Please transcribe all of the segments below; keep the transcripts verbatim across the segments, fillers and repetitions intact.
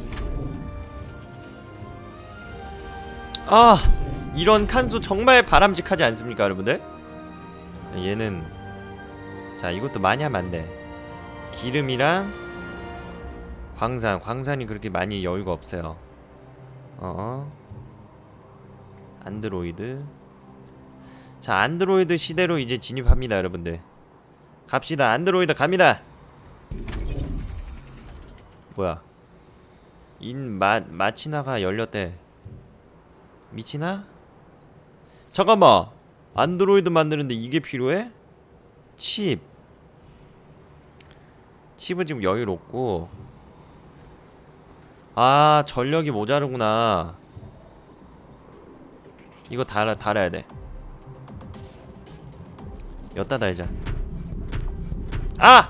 아, 이런 칸수 정말 바람직하지 않습니까 여러분들? 얘는 자 이것도 많이 하면 안돼. 기름이랑 광산, 광산이 그렇게 많이 여유가 없어요. 어 안드로이드. 자 안드로이드 시대로 이제 진입합니다 여러분들. 갑시다. 안드로이드 갑니다. 뭐야 인 마, 마치나가 열렸대. 미치나? 잠깐만, 안드로이드 만드는데 이게 필요해? 칩 칩은 지금 여유롭고. 아 전력이 모자르구나. 이거 달아, 달아야 돼. 여따 달자. 아!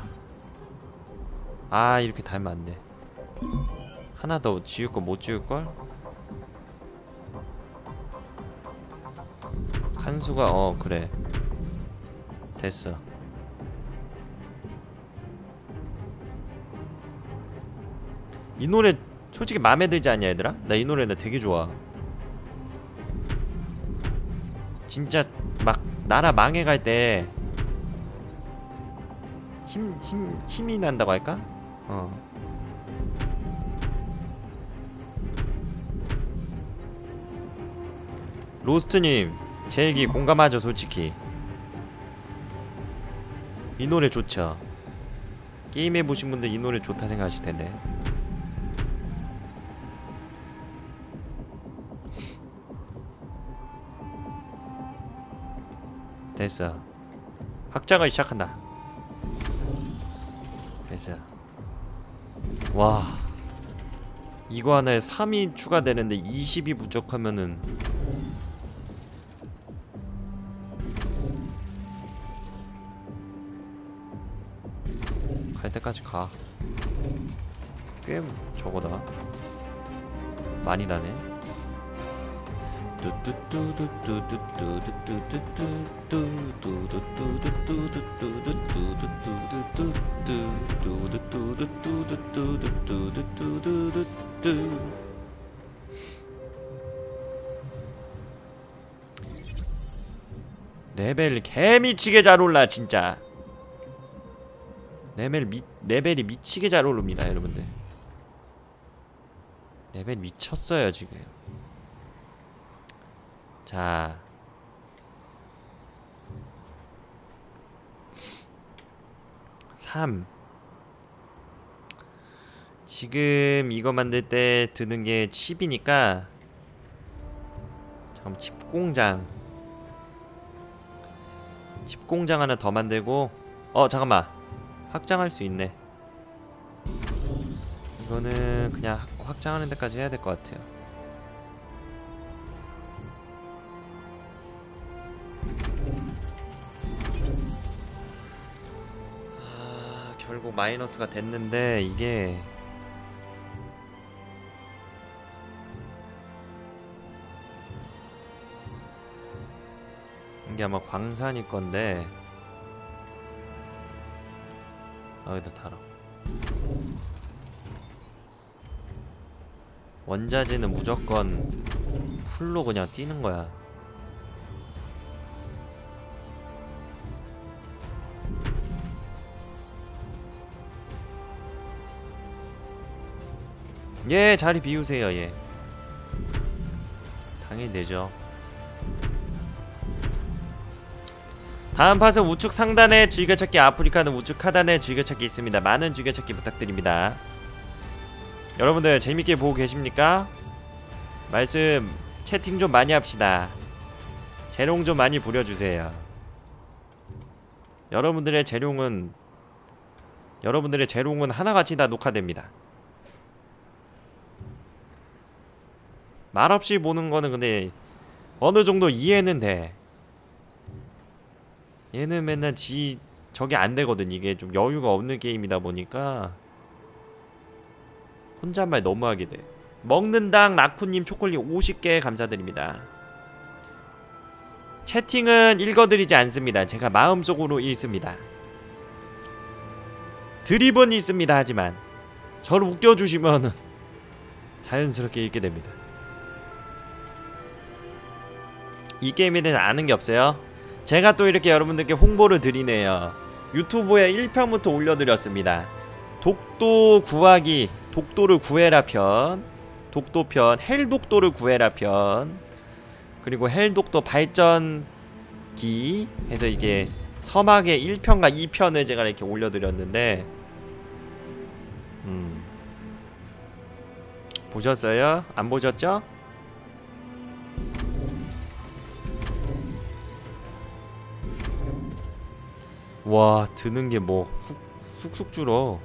아 이렇게 달면 안돼. 하나 더 지울거 못 지울걸? 한수가 어 그래 됐어. 이 노래 솔직히 맘에 들지 않냐 얘들아? 나 이 노래 나 되게 좋아. 진짜 막 나라 망해갈 때 힘, 힘, 힘이 난다고 할까? 어 로스트님 제 얘기 공감하죠 솔직히. 이 노래 좋죠. 게임 해보신 분들 이 노래 좋다 생각하실 텐데. 됐어. 확장을 시작한다. 됐어. 와 이거 하나에 삼이 추가되는데 이십이 부족하면은 갈 때까지 가. 꽤 저거다. 많이 나네. 레벨 개미치게 잘 올라 진짜. 레벨 미, 레벨이 미치게 잘 오릅니다 여러분들. 레벨 미쳤어요 지금. 자 삼. 지금 이거 만들 때 드는 게 칩이니까 잠깐 칩 공장 칩 공장 하나 더 만들고. 어 잠깐만 확장할 수 있네. 이거는 그냥 확장하는 데까지 해야 될 것 같아요. 아, 결국 마이너스가 됐는데 이게 이게 아마 광산일 건데 여기다 달아. 원자재는 무조건 풀로 그냥 뛰는 거야. 예, 자리 비우세요. 예, 당연히 되죠. 다음 팟은 우측 상단에 즐겨찾기, 아프리카는 우측 하단에 즐겨찾기 있습니다. 많은 즐겨찾기 부탁드립니다. 여러분들 재밌게 보고 계십니까? 말씀 채팅 좀 많이 합시다. 재롱 좀 많이 부려주세요. 여러분들의 재롱은 여러분들의 재롱은 하나같이 다 녹화됩니다. 말없이 보는 거는 근데 어느 정도 이해는 돼. 얘는 맨날 지 저게 안 되거든. 이게 좀 여유가 없는 게임이다 보니까 혼잣말 너무 하게 돼. 먹는당 라쿠님 초콜릿 오십 개 감사드립니다. 채팅은 읽어드리지 않습니다. 제가 마음속으로 읽습니다. 드립은 있습니다. 하지만 저를 웃겨주시면은 자연스럽게 읽게 됩니다. 이 게임에 대해서 아는 게 없어요? 제가 또 이렇게 여러분들께 홍보를 드리네요. 유튜브에 일 편부터 올려드렸습니다. 독도 구하기, 독도를 구해라 편, 독도편, 헬독도를 구해라 편, 그리고 헬독도 발전기 해서 이게 서막의 일 편과 이 편을 제가 이렇게 올려드렸는데 음 보셨어요? 안 보셨죠? 와, 드는 게 뭐 쑥쑥 줄어.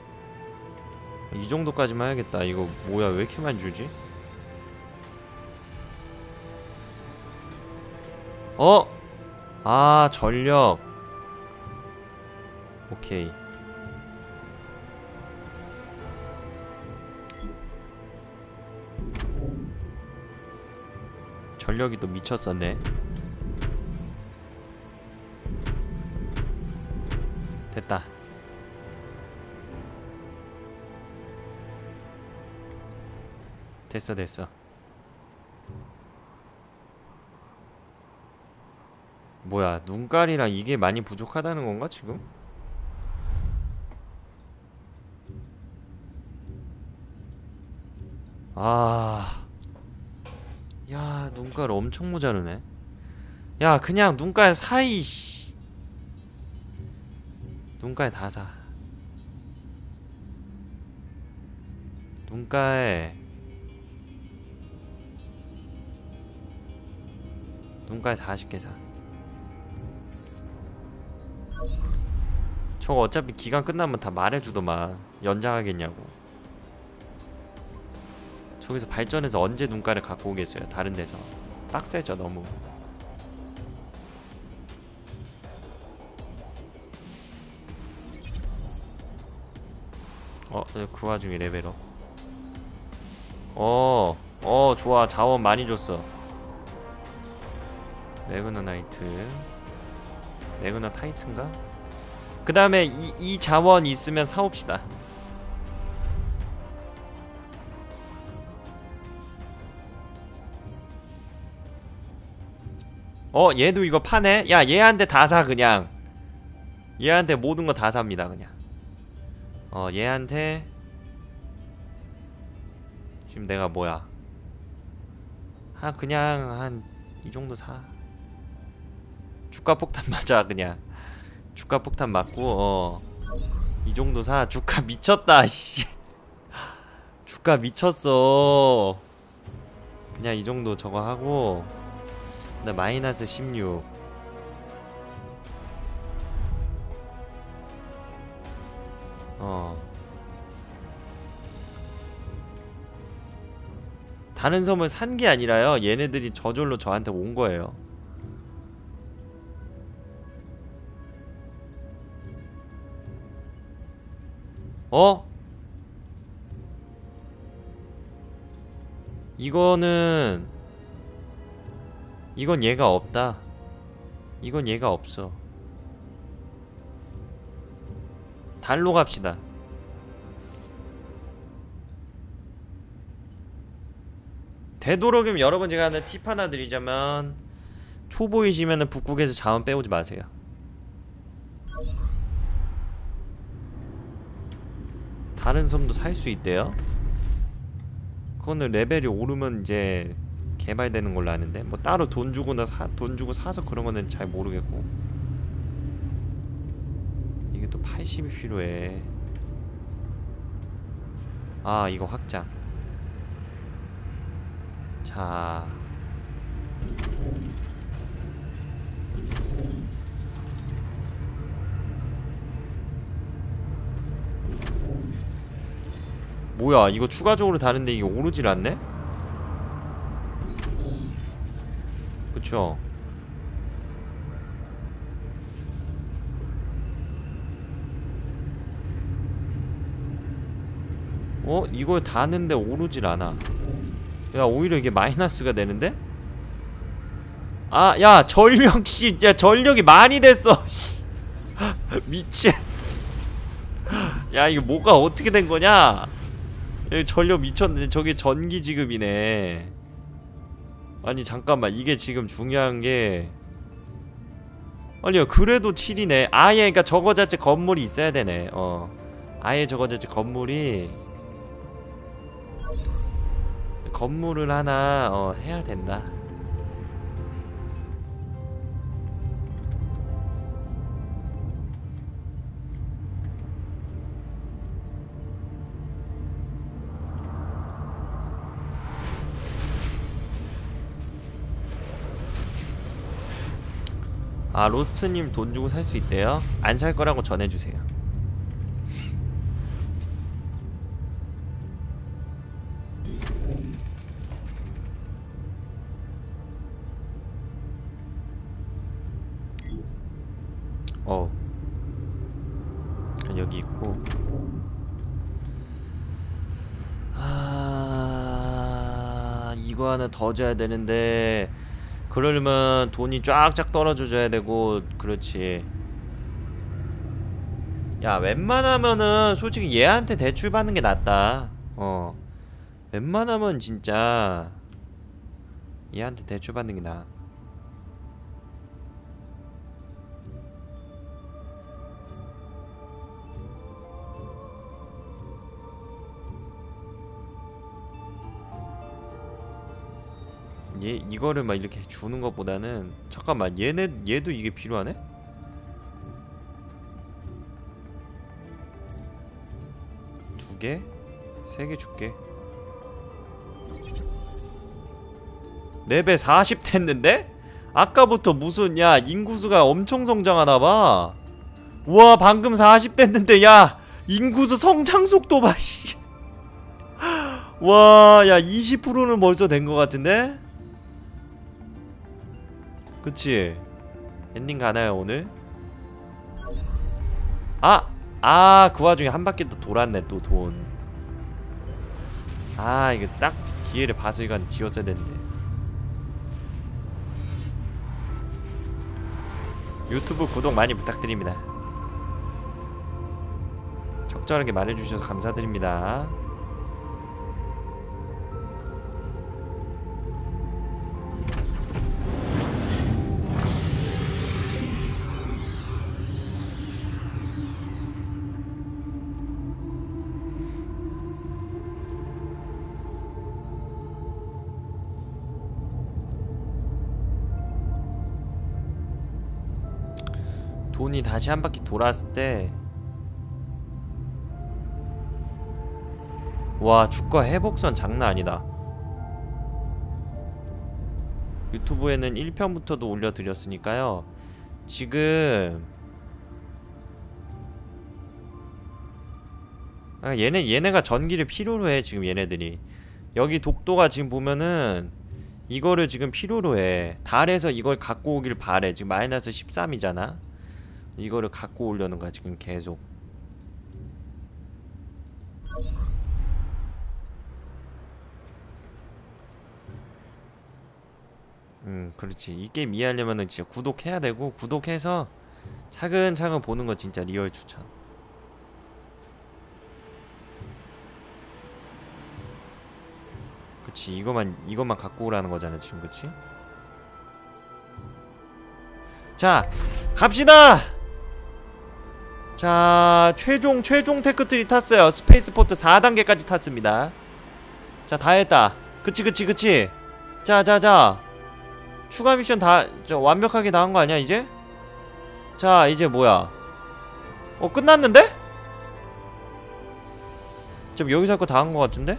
이 정도까지만 해야겠다. 이거 뭐야, 왜 이렇게 많이 주지? 어? 아, 전력. 오케이. 전력이 또 미쳤었네. 됐다. 됐어 됐어. 뭐야, 눈깔이랑 이게 많이 부족하다는 건가 지금? 아, 야, 눈깔 엄청 모자르네. 야, 그냥 눈깔 사이 씨. 눈깔 다 사. 눈깔 눈깔 사십 개 사. 저거 어차피 기간 끝나면 다 말해주더만. 연장하겠냐고. 저기서 발전해서 언제 눈깔을 갖고 오겠어요, 다른 데서. 빡세죠 너무. 어, 그 와중에 레벨업. 어, 어, 좋아. 자원 많이 줬어. 레그너나이트, 레그너 타이트인가? 그 다음에 이, 이 자원 있으면 사옵시다. 어, 얘도 이거 파네? 야, 얘한테 다 사 그냥. 얘한테 모든 거 다 삽니다 그냥. 어, 얘한테 지금 내가 뭐야, 한 그냥 한 이 정도 사. 주가 폭탄 맞아 그냥. 주가 폭탄 맞고 어 이 정도 사. 주가 미쳤다 씨. 주가 미쳤어. 그냥 이 정도 저거 하고. 나 마이너스 십육. 어 다른 섬을 산 게 아니라요, 얘네들이 저절로 저한테 온 거예요. 어? 이거는 이건 얘가 없다. 이건 얘가 없어. 달로 갑시다. 되도록이면 여러분, 제가 하는 팁 하나 드리자면, 초보이시면은 북극에서 자원 빼오지 마세요. 다른 섬도 살 수 있대요. 그거는 레벨이 오르면 이제 개발되는 걸로 아는데, 뭐 따로 돈 주고나 사, 돈 주고 사서 그런 거는 잘 모르겠고. 이게 또 팔십이 필요해. 아, 이거 확장. 자, 뭐야, 이거 추가적으로 다른데 이게 오르질 않네? 그쵸? 어? 이거 다는데 오르질 않아. 야, 오히려 이게 마이너스가 되는데? 아, 야, 전력, 씨, 야, 전력이 많이 됐어, 씨. 미친. 야, 이거 뭐가 어떻게 된 거냐? 여기 전력 미쳤네. 저게 전기 지급이네. 아니 잠깐만, 이게 지금 중요한게 아니야 그래도 칠이네. 아예 그니까 저거 자체 건물이 있어야 되네. 어 아예 저거 자체 건물이 건물을 하나 어 해야 된다. 아 로스트님 돈 주고 살 수 있대요? 안 살 거라고 전해주세요. 어 여기 있고. 아 이거 하나 더 줘야 되는데 그러려면 돈이 쫙쫙 떨어져줘야 되고. 그렇지. 야 웬만하면은 솔직히 얘한테 대출 받는 게 낫다. 어 웬만하면 진짜 얘한테 대출 받는 게 나아. 얘 이거를 막 이렇게 주는 것보다는. 잠깐만 얘네 얘도 이게 필요하네? 두 개? 세 개 줄게. 레벨 사십 됐는데? 아까부터 무슨 야 인구수가 엄청 성장하나봐. 우와 방금 사십 됐는데 야 인구수 성장 속도 봐 씨. 와 야 이십 퍼센트는 벌써 된 것 같은데? 그치? 엔딩 가나요 오늘? 아! 아 그 와중에 한 바퀴 또 돌았네 또 돈. 아 이거 딱 기회를 봐서 이건 지웠어야 됐는데. 유튜브 구독 많이 부탁드립니다. 적절하게 말해주셔서 감사드립니다. 돈이 다시 한 바퀴 돌았을 때 와 주가 회복선 장난 아니다. 유튜브에는 일 편부터도 올려드렸으니까요. 지금 아 얘네 얘네가 전기를 필요로 해. 지금 얘네들이 여기 독도가 지금 보면은 이거를 지금 필요로 해. 달에서 이걸 갖고 오길 바래. 지금 마이너스 십삼이잖아. 이거를 갖고 오려는 거야 지금 계속. 음 그렇지. 이 게임 이해하려면은 진짜 구독해야 되고, 구독해서 차근차근 보는 거 진짜 리얼 추천. 그치. 이거만 이것만 갖고 오라는 거잖아 지금. 그치? 자 갑시다. 자 최종 최종 테크트리 탔어요. 스페이스포트 사 단계까지 탔습니다. 자 다 했다. 그치 그치 그치. 자자자 추가 미션 다 저 완벽하게 다 한 거 아니야 이제? 자 이제 뭐야? 어 끝났는데? 지금 여기서 할 거 다 한 거 같은데?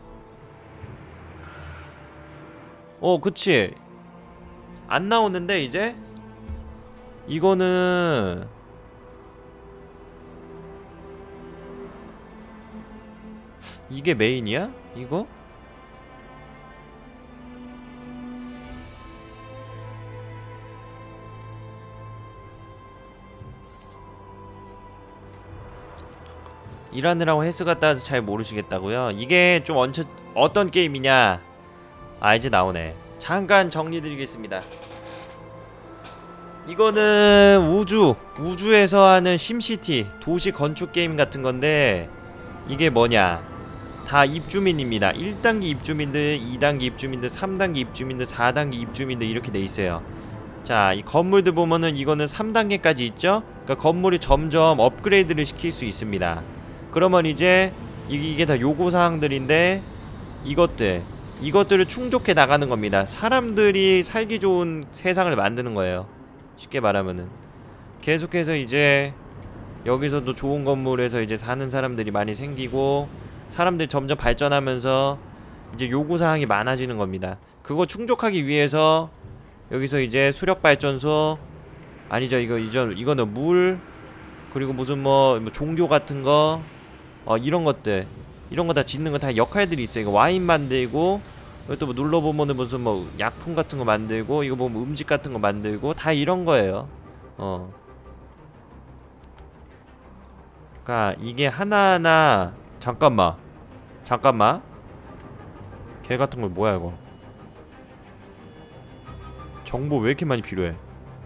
어 그치. 안 나오는데 이제? 이거는 이게 메인이야? 이거? 일하느라고 헬스 갔다 와서 잘 모르시겠다고요? 이게 좀 언처, 어떤 게임이냐? 아 이제 나오네. 잠깐 정리드리겠습니다. 이거는 우주 우주에서 하는 심시티 도시 건축 게임 같은 건데, 이게 뭐냐? 다 입주민입니다. 일 단계 입주민들, 이 단계 입주민들, 삼 단계 입주민들, 사 단계 입주민들 이렇게 돼 있어요. 자, 이 건물들 보면은 이거는 삼 단계까지 있죠? 그러니까 건물이 점점 업그레이드를 시킬 수 있습니다. 그러면 이제 이게 다 요구사항들인데 이것들 이것들을 충족해 나가는 겁니다. 사람들이 살기 좋은 세상을 만드는 거예요. 쉽게 말하면은 계속해서 이제 여기서도 좋은 건물에서 이제 사는 사람들이 많이 생기고 사람들이 점점 발전하면서 이제 요구사항이 많아지는 겁니다. 그거 충족하기 위해서 여기서 이제 수력발전소 아니죠, 이거 이전 이거는 물 그리고 무슨 뭐, 뭐 종교 같은 거 어 이런 것들 이런 거 다 짓는 거 다 역할들이 있어요. 이거 와인 만들고 또 뭐 눌러보면은 무슨 뭐 약품 같은 거 만들고 이거 보면 음식 같은 거 만들고 다 이런 거예요. 어 그니까 이게 하나하나 잠깐만 잠깐만 개 같은 걸 뭐야 이거. 정보 왜 이렇게 많이 필요해.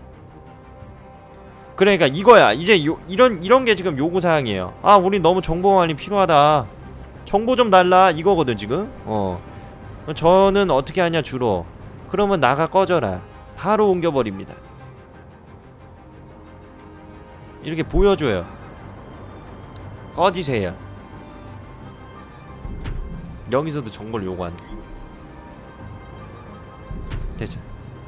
그러니까 이거야. 이제 요, 이런 이런 게 지금 요구사항이에요. 아 우린 너무 정보가 많이 필요하다, 정보 좀 달라 이거거든 지금. 어 저는 어떻게 하냐 주로 그러면 나가 꺼져라 바로 옮겨버립니다. 이렇게 보여줘요. 꺼지세요. 여기서도 정보를 요구한다. 됐어.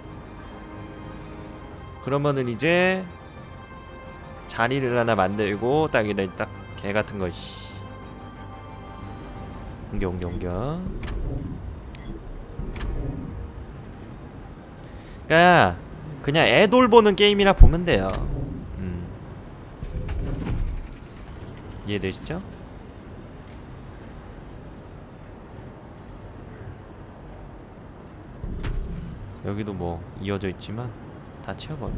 그러면은 이제 자리를 하나 만들고 딱이다 딱 개같은 거 씨. 옮겨 옮겨 옮겨. 그니까 그냥 애 돌보는 게임이라 보면 돼요. 음. 이해되시죠? 여기도 뭐 이어져 있지만 다 채워버려.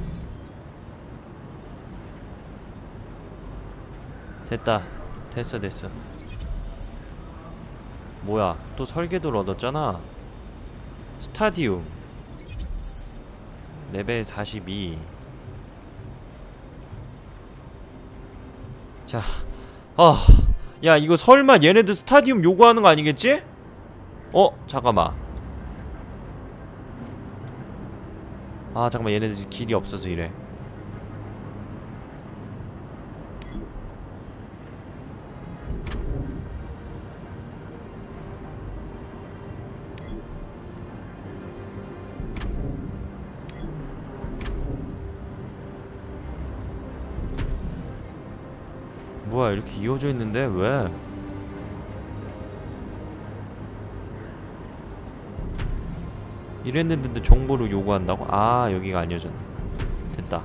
됐다. 됐어 됐어. 뭐야 또 설계도를 얻었잖아. 스타디움 레벨 사십이. 자, 아, 야 이거 설마 얘네들 스타디움 요구하는 거 아니겠지? 어? 잠깐만. 아 잠깐만 얘네들 길이 없어서 이래. 뭐야 이렇게 이어져 있는데 왜? 이랬는데 정보를 요구한다고? 아 여기가 아니어졌네. 됐다.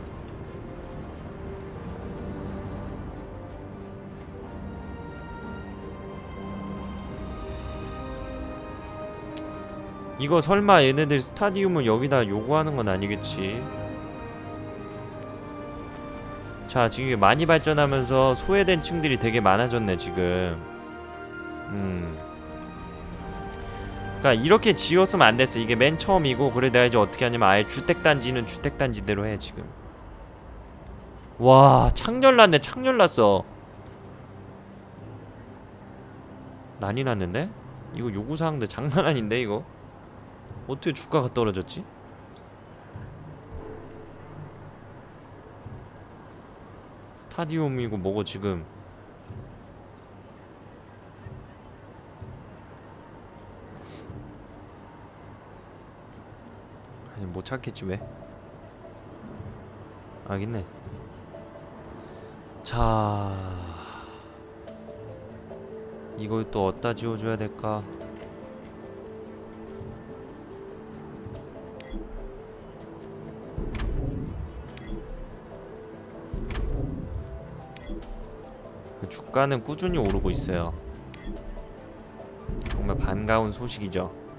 이거 설마 얘네들 스타디움을 여기다 요구하는 건 아니겠지? 자 지금 많이 발전하면서 소외된 층들이 되게 많아졌네 지금. 음 그니까 이렇게 지었으면 안됐어. 이게 맨 처음이고. 그래 내가 이제 어떻게 하냐면 아예 주택단지는 주택단지대로 해 지금. 와 창렬났네. 창렬났어. 난리 났는데? 이거 요구사항들 장난 아닌데 이거? 어떻게 주가가 떨어졌지? 스타디움이고 뭐고 지금. 아니 못 찾겠지 왜? 아 있네. 자 이걸 또 어디다 지어줘야 될까? 주가는 꾸준히 오르고 있어요. 정말 반가운 소식이죠.